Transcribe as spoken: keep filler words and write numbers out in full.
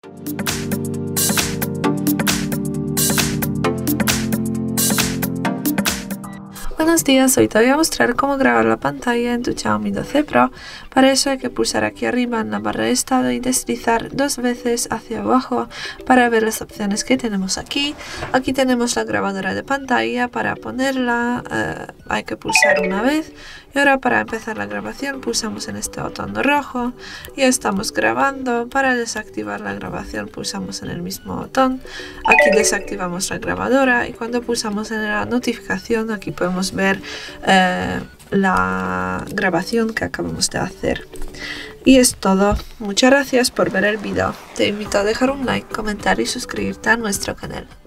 Buenos días, hoy te voy a mostrar cómo grabar la pantalla en tu Xiaomi doce Pro. Para eso hay que pulsar aquí arriba en la barra de estado y deslizar dos veces hacia abajo para ver las opciones que tenemos aquí. Aquí tenemos la grabadora de pantalla. Para ponerla eh, hay que pulsar una vez, y ahora para empezar la grabación pulsamos en este botón rojo. Ya estamos grabando. Para desactivar la grabación pulsamos en el mismo botón. Aquí desactivamos la grabadora y cuando pulsamos en la notificación aquí podemos ver eh, la grabación que acabamos de hacer. Y es todo. Muchas gracias por ver el vídeo. Te invito a dejar un like, comentar y suscribirte a nuestro canal.